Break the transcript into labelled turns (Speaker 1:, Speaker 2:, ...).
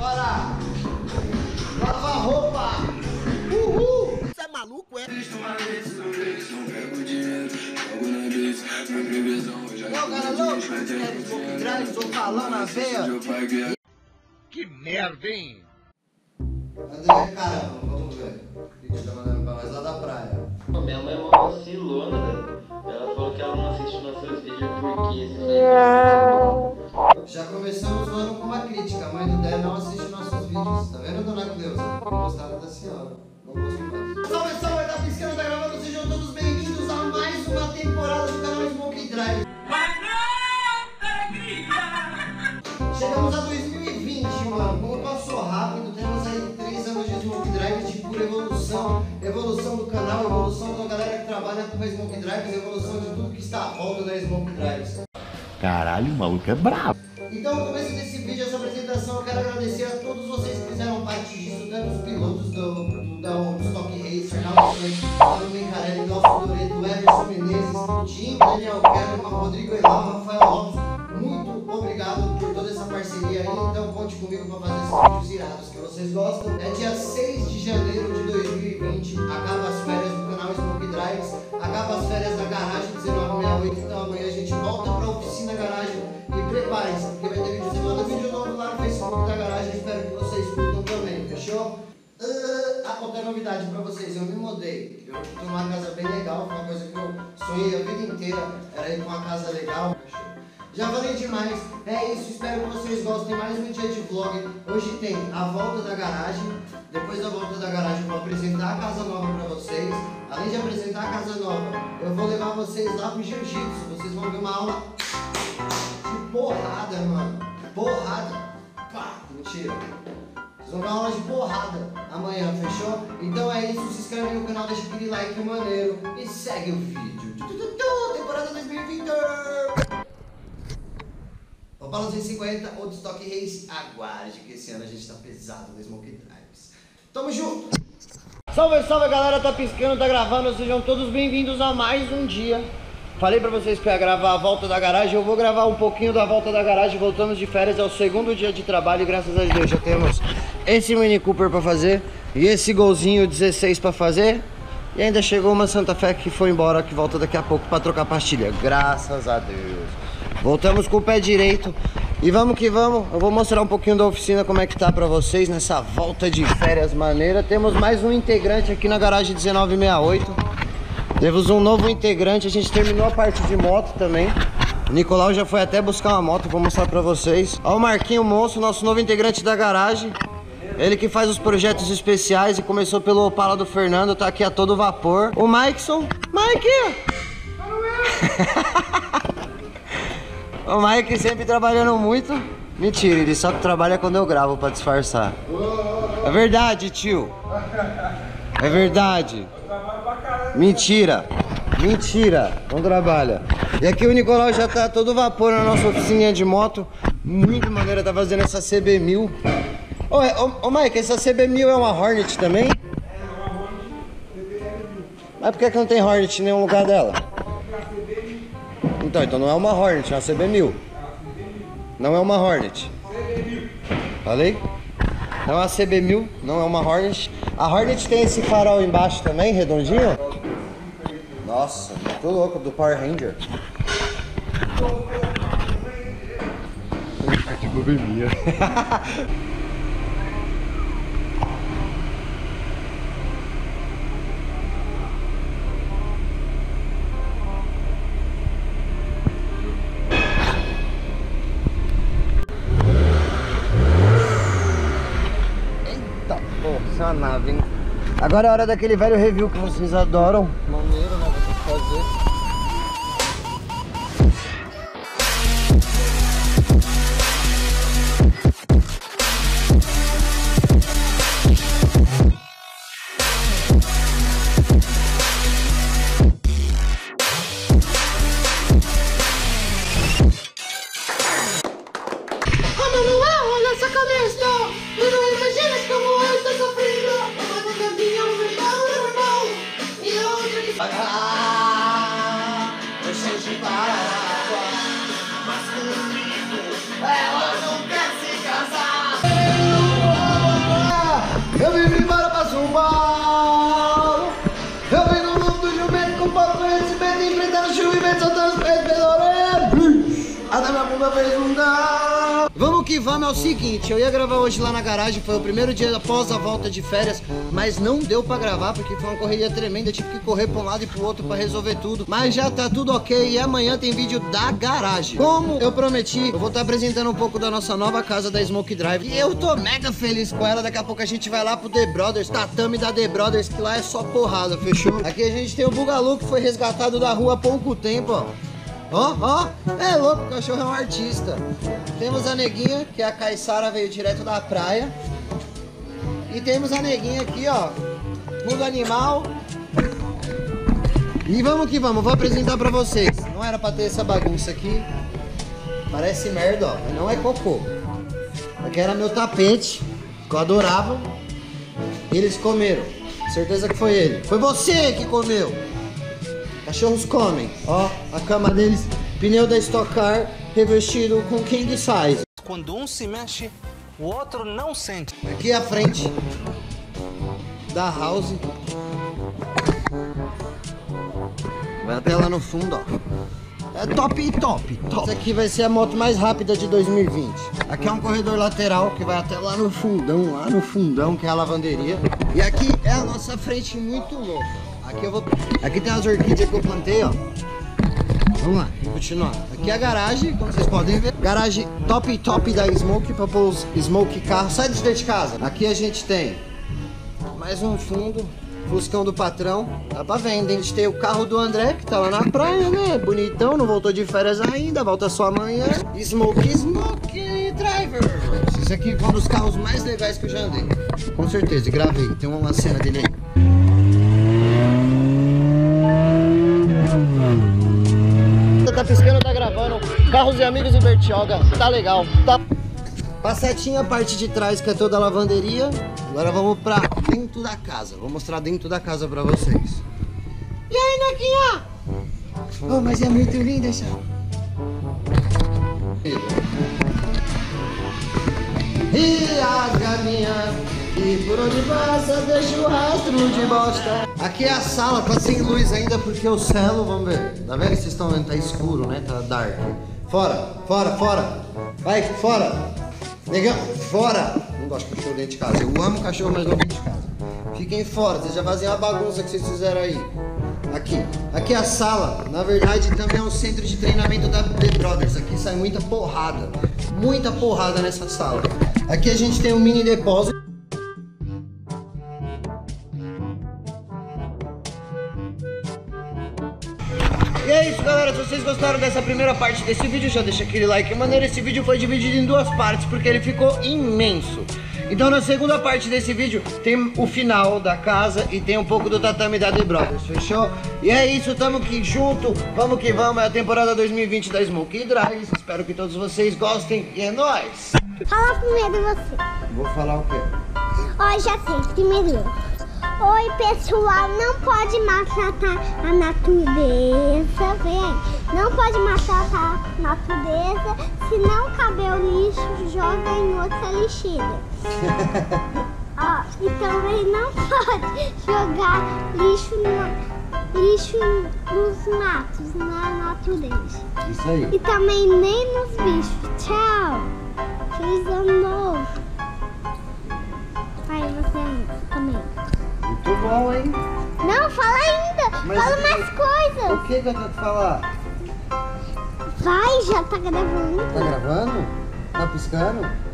Speaker 1: Bora! Lava a roupa! Uhul!
Speaker 2: Você é maluco, é?
Speaker 1: Não, cara louco! Smoke Drive, sou calão na veia!
Speaker 2: Que merda, hein?
Speaker 1: André, caramba, vamos ver. O que você tá mandando pra nós lá da praia?
Speaker 3: Minha mãe é uma vacilona, velho. Ela falou que ela não assiste nossos vídeos porque esses aí.
Speaker 1: Já começamos o ano com uma crítica. A mãe do Dé não assiste nossos vídeos. Tá vendo, dona Cleusa? Não gostaram da senhora. Não gosto mais. Salve, salve, tá piscando, tá gravando. Sejam todos bem-vindos a mais uma temporada do canal Smoke Drive. Chegamos a 2020, mano. Como passou rápido, temos aí 3 anos de Smoke Drive de pura evolução. Evolução do canal, evolução da galera que trabalha com a Smoke Drive, evolução de tudo que está à volta da Smoke Drive.
Speaker 2: Caralho, o maluco é brabo.
Speaker 1: Então, no começo desse vídeo, essa apresentação, eu quero agradecer a todos vocês que fizeram parte disso, tanto os pilotos do Stock Racer, Naldo Mencarelli, Nelson Doreto, Everson Menezes, Tim, Daniel Kellerman, Rodrigo Elau, Rafael Lopes. Muito obrigado por toda essa parceria aí. Então, conte comigo para fazer esses vídeos irados que vocês gostam. É dia 6 de janeiro de 2020, acaba as férias do canal Smoke Drives, acaba as férias da garagem 1968. Então, amanhã a gente volta para a oficina garagem. E preparem-se, porque vai ter vídeo semana, vídeo novo lá no Facebook da garagem. Espero que vocês curtam também, fechou? Outra novidade pra vocês, eu me mudei. Eu tô numa casa bem legal, foi uma coisa que eu sonhei a vida inteira, era ir pra uma casa legal. Já falei demais, é isso, espero que vocês gostem. Mais um dia de vlog. Hoje tem a volta da garagem. Depois da volta da garagem eu vou apresentar a casa nova pra vocês. Além de apresentar a casa nova, eu vou levar vocês lá pro jiu-jitsu. Vocês vão ver uma aula de porrada, mano. Porrada. Pá, mentira. Vocês vão ver uma aula de porrada amanhã, fechou? Então é isso, se inscreve no canal, deixa aquele like maneiro e segue o vídeo. Temporada 2020. Opala 250, outro Stock Race, aguarde que esse ano a gente tá pesado no Smoke Drives. Tamo junto! Salve, salve galera, tá piscando, tá gravando, sejam todos bem-vindos a mais um dia. Falei pra vocês que eu ia gravar a volta da garagem, eu vou gravar um pouquinho da volta da garagem. Voltamos de férias, é o segundo dia de trabalho e graças a Deus já temos esse Mini Cooper pra fazer e esse Golzinho 16 pra fazer. E ainda chegou uma Santa Fé que foi embora, que volta daqui a pouco pra trocar pastilha, graças a Deus. Voltamos com o pé direito e vamos que vamos. Eu vou mostrar um pouquinho da oficina, como é que tá pra vocês nessa volta de férias maneira. Temos mais um integrante aqui na garagem 1968. Temos um novo integrante, a gente terminou a parte de moto também. O Nicolau já foi até buscar uma moto, vou mostrar pra vocês. Ó o Marquinho Monstro, nosso novo integrante da garagem. Ele que faz os projetos especiais e começou pelo Opala do Fernando, tá aqui a todo vapor. O Mikeson. Mike! O Mike sempre trabalhando muito. Mentira, ele só trabalha quando eu gravo pra disfarçar. É verdade, tio. É verdade. Mentira. Mentira. Não trabalha. E aqui o Nicolau já tá todo vapor na nossa oficininha de moto. Muito maneira, tá fazendo essa CB1000. Ô Mike, essa CB1000 é uma Hornet também? Mas por que não tem Hornet em nenhum lugar dela? Então não é uma Hornet, é uma CB1000. Não é uma Hornet. Falei? Não é uma CB1000, não é uma Hornet. A Hornet tem esse farol embaixo também, redondinho? Nossa, tô louco, do Power Ranger.
Speaker 2: Que boberia.
Speaker 1: Isso é uma nave, hein? Agora é a hora daquele velho review que vocês adoram. Maneiro, né? Vou ter que fazer. chuva fez um down. Vamos que vamos, é o seguinte, eu ia gravar hoje lá na garagem, foi o primeiro dia após a volta de férias, mas não deu pra gravar porque foi uma correria tremenda, tive que correr pra um lado e pro outro pra resolver tudo, mas já tá tudo ok e amanhã tem vídeo da garagem. Como eu prometi, eu vou estar apresentando um pouco da nossa nova casa da Smoke Drive e eu tô mega feliz com ela. Daqui a pouco a gente vai lá pro The Brothers, tatame da The Brothers, que lá é só porrada, fechou? Aqui a gente tem o Bugalu, que foi resgatado da rua há pouco tempo, ó. Ó, é louco, o cachorro é um artista. Temos a neguinha, que é a Caissara, veio direto da praia. E temos a neguinha aqui, ó, mundo animal. E vamos que vamos, vou apresentar pra vocês. Não era pra ter essa bagunça aqui. Parece merda, ó, mas não é cocô. Aqui era meu tapete, que eu adorava. E eles comeram. Certeza que foi ele. Foi você que comeu. Cachorros comem, ó, a cama deles, pneu da Stock Car revestido com king size.
Speaker 4: Quando um se mexe, o outro não sente.
Speaker 1: Aqui é a frente da house. Vai até lá no fundo, ó. É top, top. Essa aqui vai ser a moto mais rápida de 2020. Aqui é um corredor lateral que vai até lá no fundão, que é a lavanderia. E aqui é a nossa frente muito louca. Aqui tem as orquídeas que eu plantei, ó. Vamos lá, continuar. Aqui é a garagem, como vocês podem ver. Garagem top da Smoke, pra pôr os Smoke carros. Sai de dentro de casa. Aqui a gente tem mais um fundo, Fuscão do patrão. Dá pra vender. A gente tem o carro do André, que tá lá na praia, né? Bonitão, não voltou de férias ainda, volta só amanhã. Smoke Driver. Esse aqui é um dos carros mais legais que eu já andei. Com certeza, gravei. Tem uma cena dele aí. Tá piscando, tá gravando. Carros e amigos e Bertioga. Tá legal. Tá. Passetinha, a parte de trás que é toda a lavanderia. Agora vamos pra dentro da casa. Vou mostrar dentro da casa pra vocês. E aí, Nequinha? Oh, mas é muito linda essa. E as galinhas, e por onde passa deixa o rastro de bosta. Aqui é a sala, tá sem luz ainda porque o céu, vamos ver. Tá vendo que vocês estão vendo? Tá escuro, né? Tá dark. Fora. Vai, fora. Negão, fora. Não gosto de cachorro dentro de casa. Eu amo cachorro, mas não dentro de casa. Fiquem fora, vocês já fazem a bagunça que vocês fizeram aí. Aqui é a sala. Na verdade, também é um centro de treinamento da The Brothers. Aqui sai muita porrada nessa sala. Aqui a gente tem um mini depósito. E é isso, galera, se vocês gostaram dessa primeira parte desse vídeo, já deixa aquele like maneiro. Esse vídeo foi dividido em duas partes porque ele ficou imenso. Então na segunda parte desse vídeo tem o final da casa e tem um pouco do tatame da The Brothers, fechou? E é isso, tamo aqui junto, vamos que vamos, é a temporada 2020 da Smoke Drive. Espero que todos vocês gostem e é nóis!
Speaker 5: Fala primeiro você.
Speaker 1: Vou falar o quê?
Speaker 5: Ó, já sei, primeiro. Oi, pessoal, não pode maltratar a natureza, vem. Não pode maltratar a natureza, se não caber o lixo, joga em outra lixeira. Ó, e também não pode jogar lixo nos matos, na natureza.
Speaker 1: Isso aí.
Speaker 5: E também nem nos bichos. Tchau. Feliz ano novo. Vai, você também.
Speaker 1: Muito bom, hein?
Speaker 5: Não, fala ainda.
Speaker 1: Mas
Speaker 5: fala mais coisas.
Speaker 1: O que eu tenho que falar?
Speaker 5: Vai, já tá gravando.
Speaker 1: Tá gravando? Tá piscando?